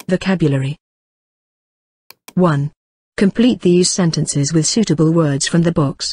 Vocabulary. 1. Complete these sentences with suitable words from the box.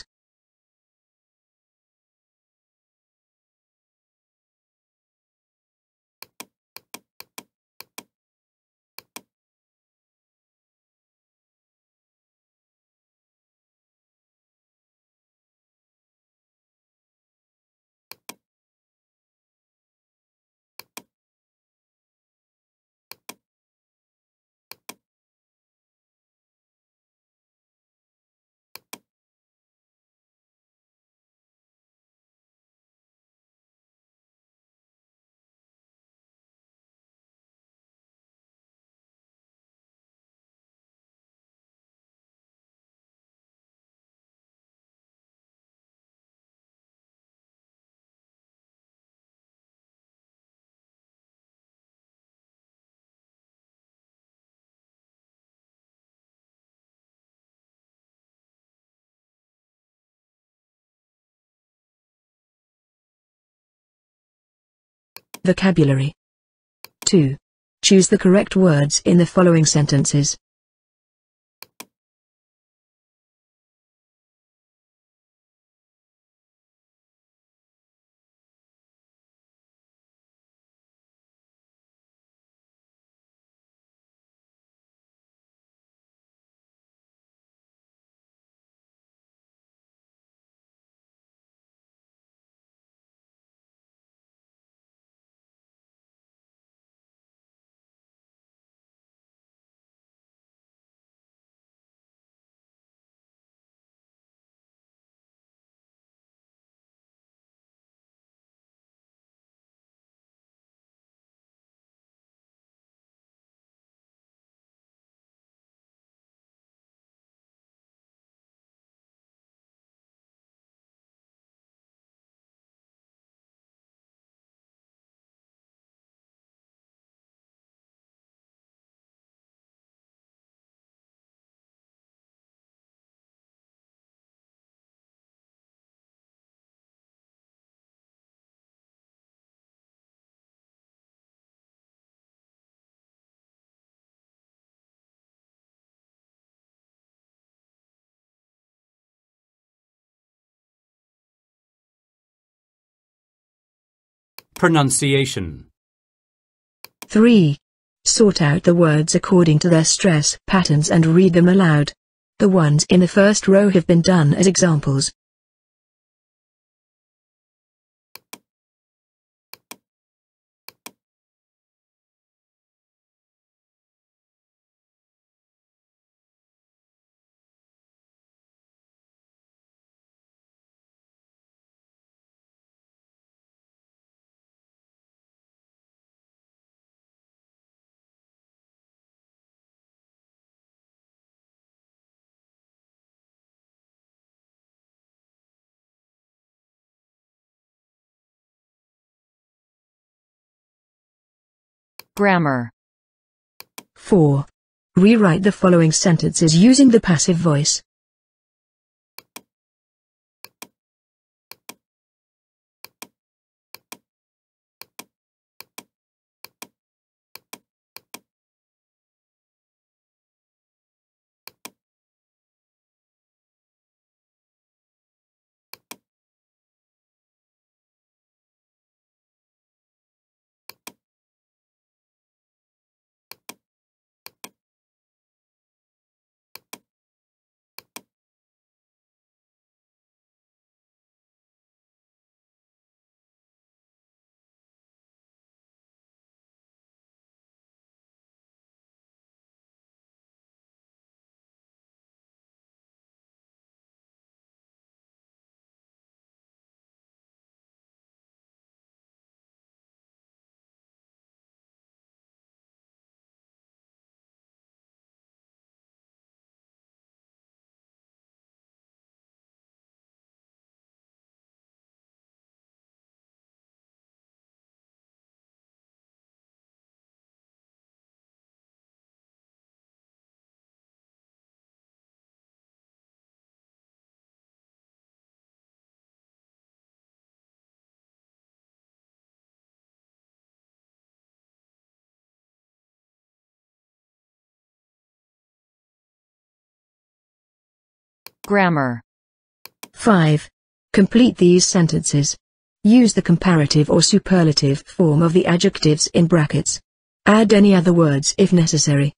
Vocabulary. 2. Choose the correct words in the following sentences. Pronunciation. 3. Sort out the words according to their stress patterns and read them aloud. The ones in the first row have been done as examples. Grammar. 4. Rewrite the following sentences using the passive voice. Grammar. 5. Complete these sentences. Use the comparative or superlative form of the adjectives in brackets. Add any other words if necessary.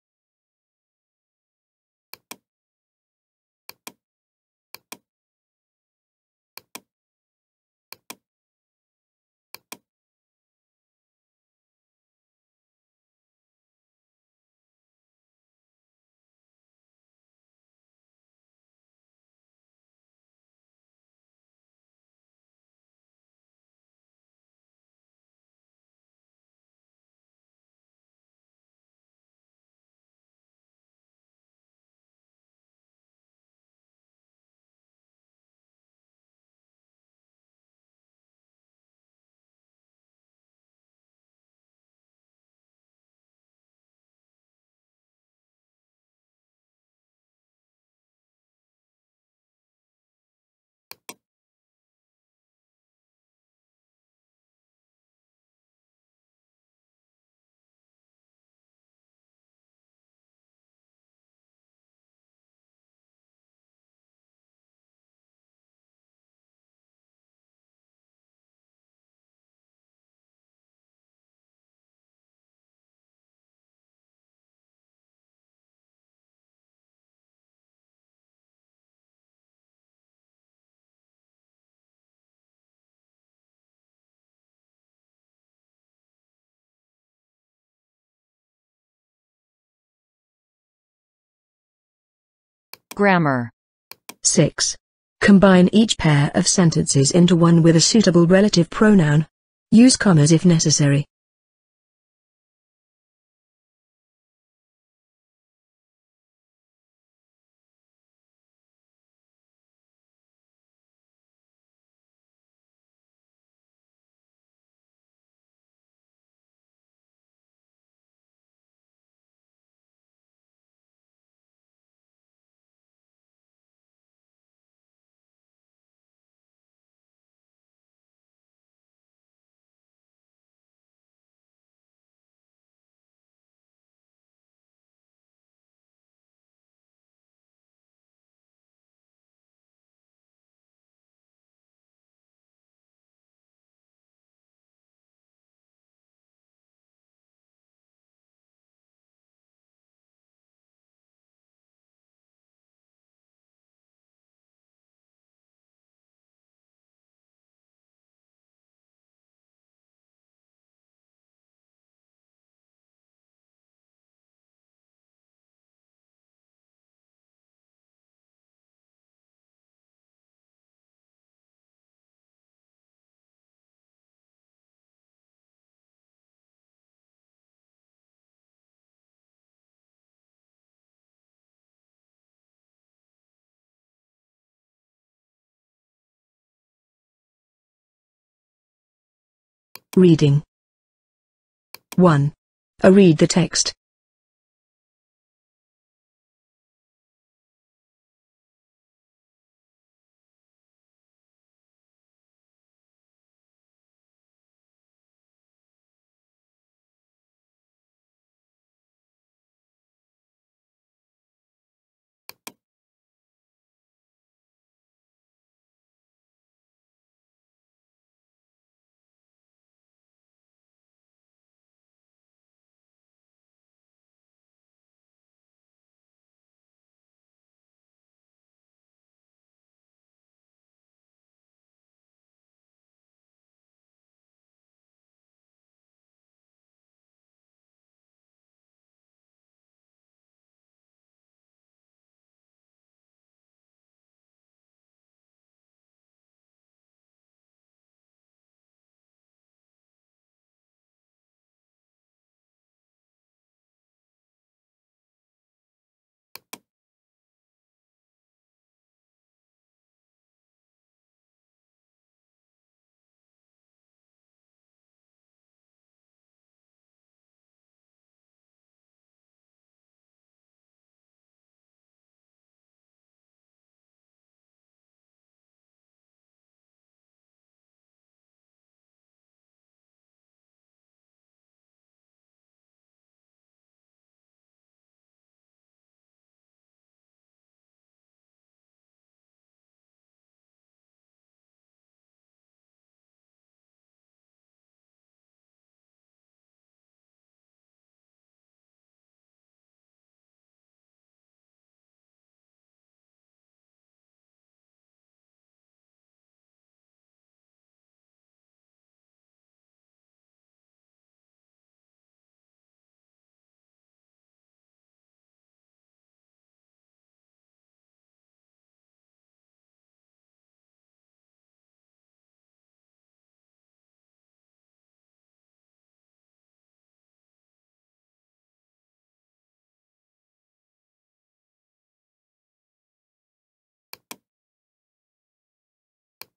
Grammar. 6. Combine each pair of sentences into one with a suitable relative pronoun. Use commas if necessary. Reading. 1. Read the text.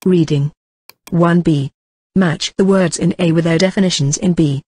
Reading. 1b. Match the words in A with their definitions in B.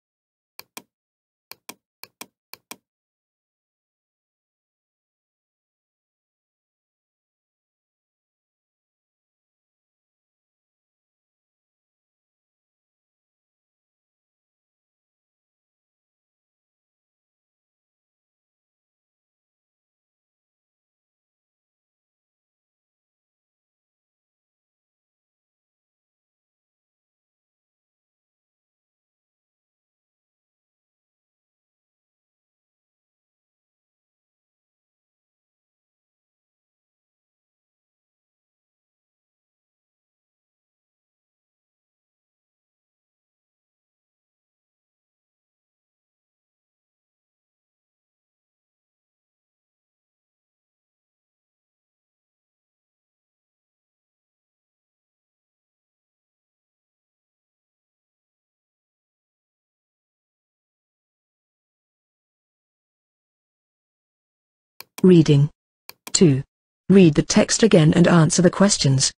Reading. 2. Read the text again and answer the questions.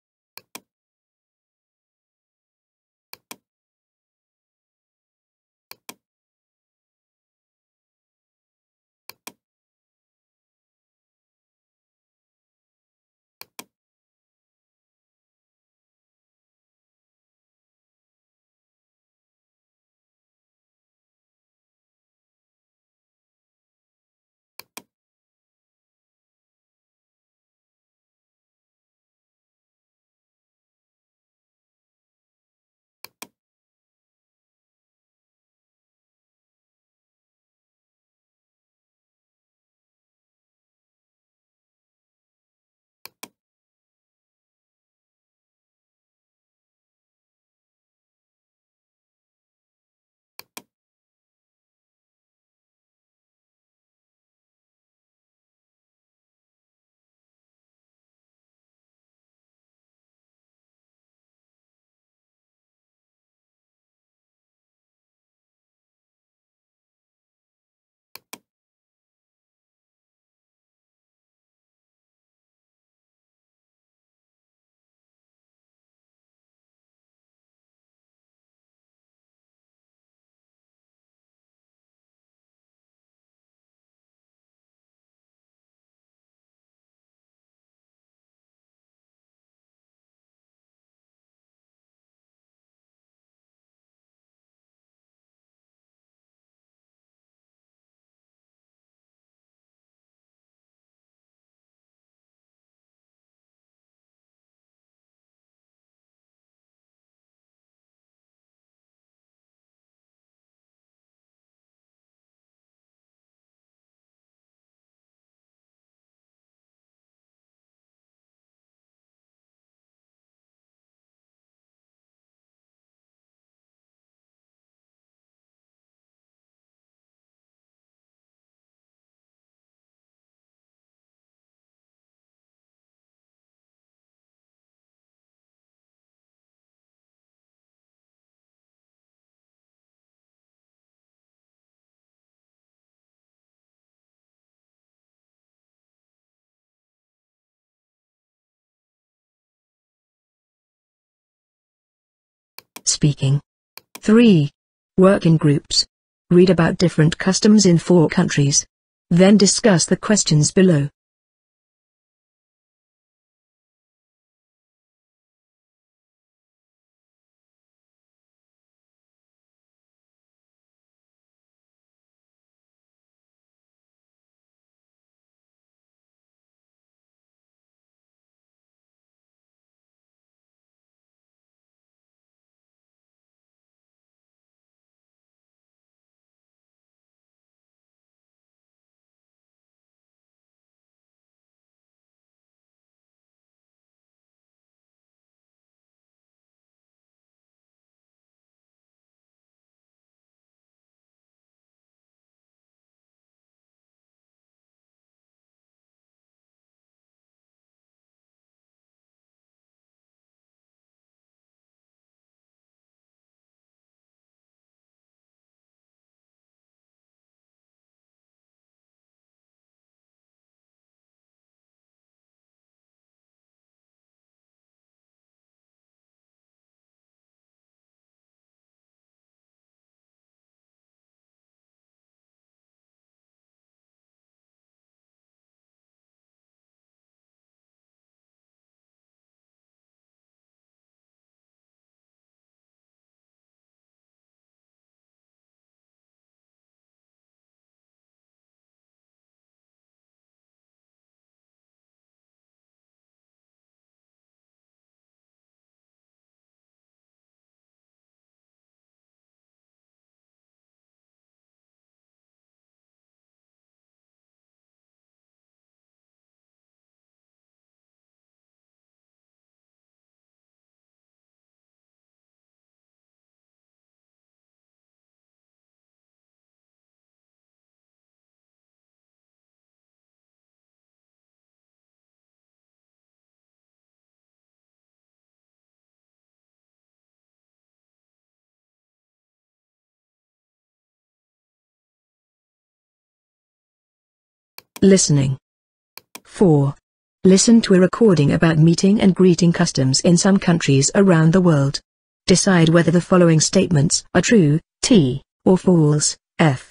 Speaking. 3. Work in groups. Read about different customs in 4 countries. Then discuss the questions below. Listening. 4. Listen to a recording about meeting and greeting customs in some countries around the world. Decide whether the following statements are true, T, or false, F.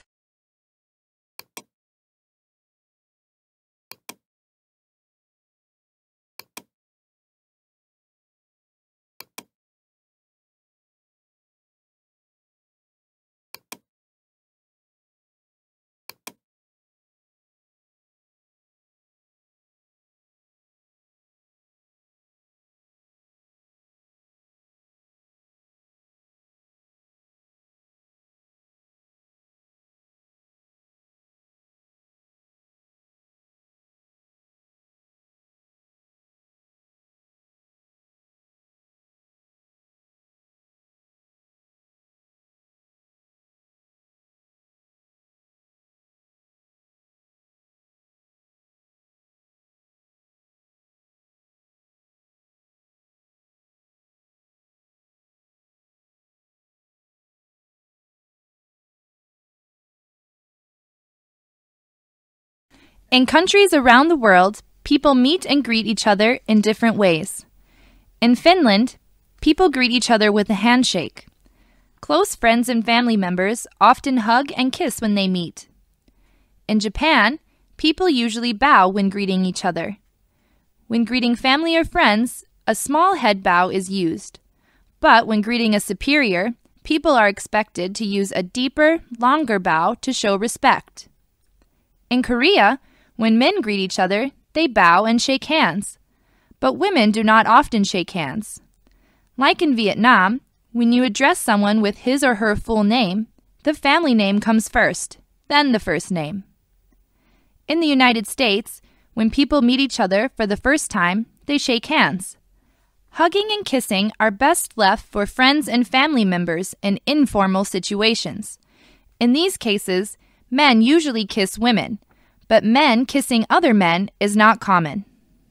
In countries around the world, people meet and greet each other in different ways. In Finland, people greet each other with a handshake. Close friends and family members often hug and kiss when they meet. In Japan, people usually bow when greeting each other. When greeting family or friends, a small head bow is used. But when greeting a superior, people are expected to use a deeper, longer bow to show respect. In Korea, when men greet each other, they bow and shake hands. But women do not often shake hands. Like in Vietnam, when you address someone with his or her full name, the family name comes first, then the first name. In the United States, when people meet each other for the first time, they shake hands. Hugging and kissing are best left for friends and family members in informal situations. In these cases, men usually kiss women, but men kissing other men is not common.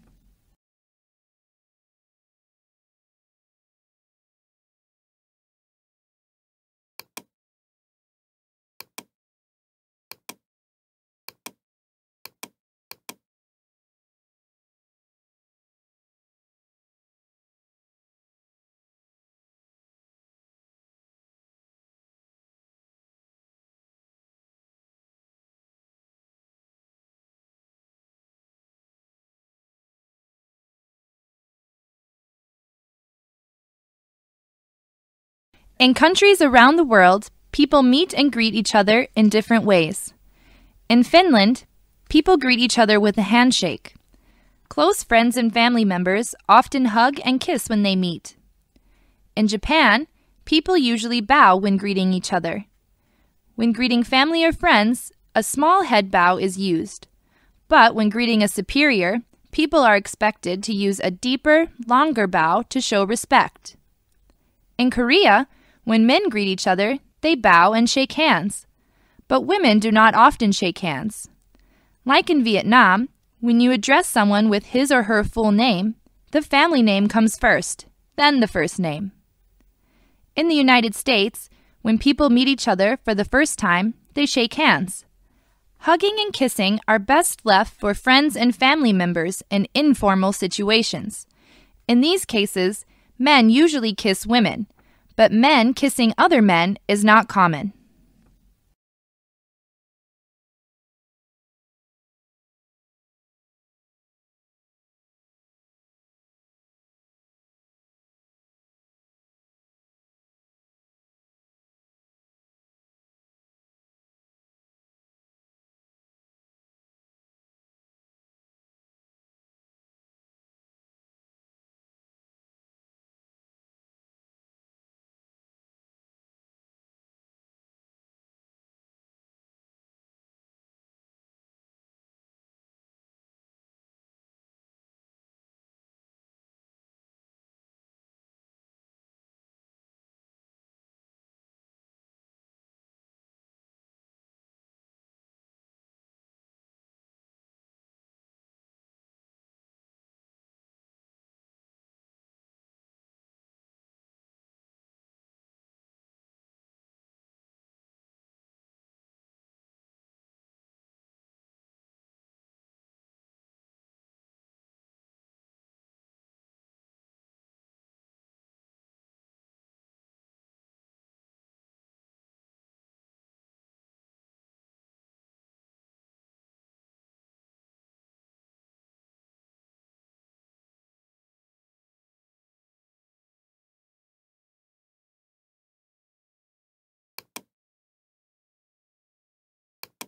In countries around the world, people meet and greet each other in different ways. In Finland, people greet each other with a handshake. Close friends and family members often hug and kiss when they meet. In Japan, people usually bow when greeting each other. When greeting family or friends, a small head bow is used. But when greeting a superior, people are expected to use a deeper, longer bow to show respect. In Korea, when men greet each other, they bow and shake hands. But women do not often shake hands. Like in Vietnam, when you address someone with his or her full name, the family name comes first, then the first name. In the United States, when people meet each other for the first time, they shake hands. Hugging and kissing are best left for friends and family members in informal situations. In these cases, men usually kiss women, but men kissing other men is not common.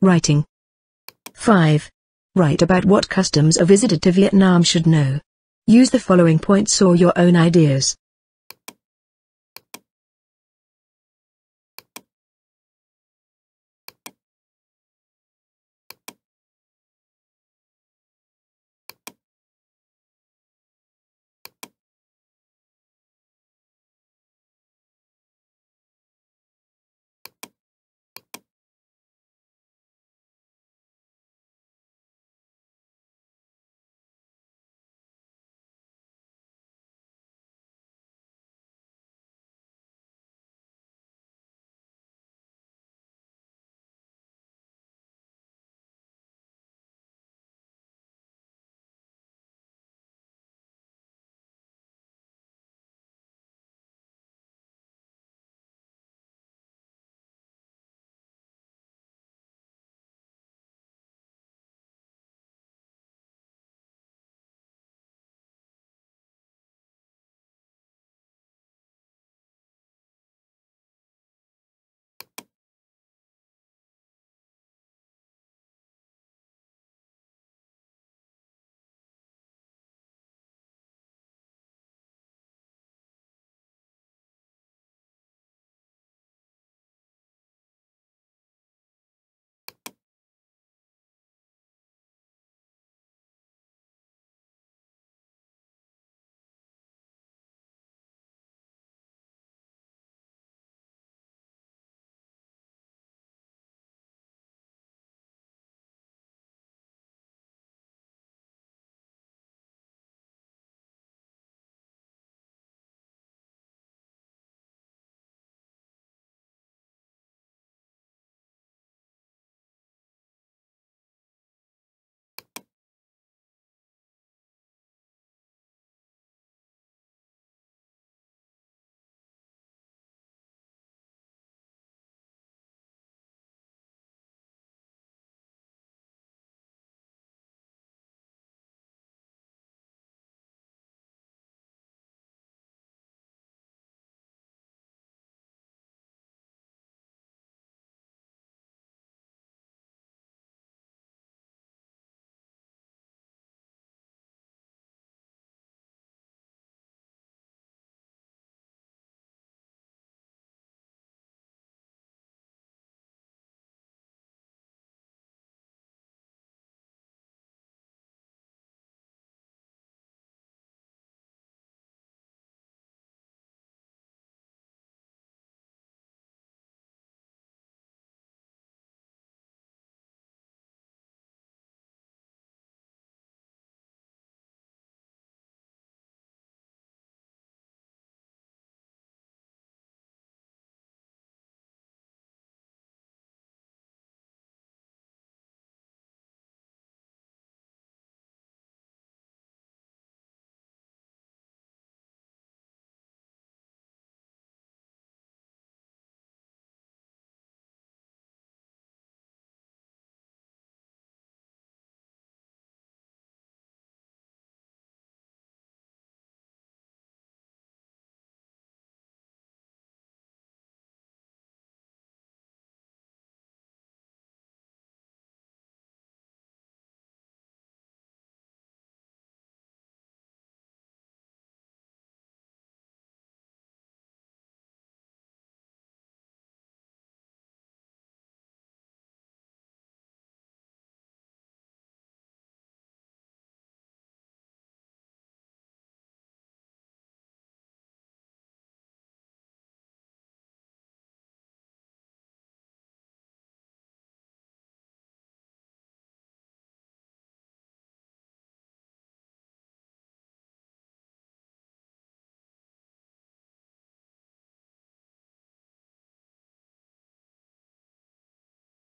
Writing. 5. Write about what customs a visitor to Vietnam should know. Use the following points or your own ideas.